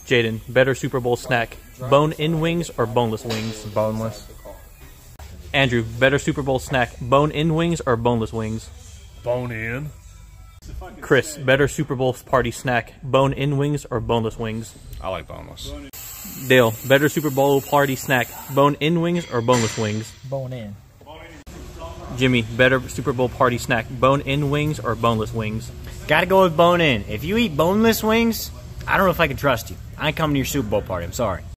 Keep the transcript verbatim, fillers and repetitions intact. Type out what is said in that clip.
Jaden, better Super Bowl snack, bone-in wings or boneless wings? Boneless. Andrew, better Super Bowl snack, bone-in wings or boneless wings? Bone in. Chris, better Super Bowl party snack, bone-in wings or boneless wings? I like boneless. Dale, better Super Bowl party snack, bone-in wings or boneless wings? Bone in. Jimmy, better Super Bowl party snack, bone-in wings or boneless wings? Gotta go with bone in. If you eat boneless wings, I don't know if I can trust you. I ain't coming to your Super Bowl party. I'm sorry.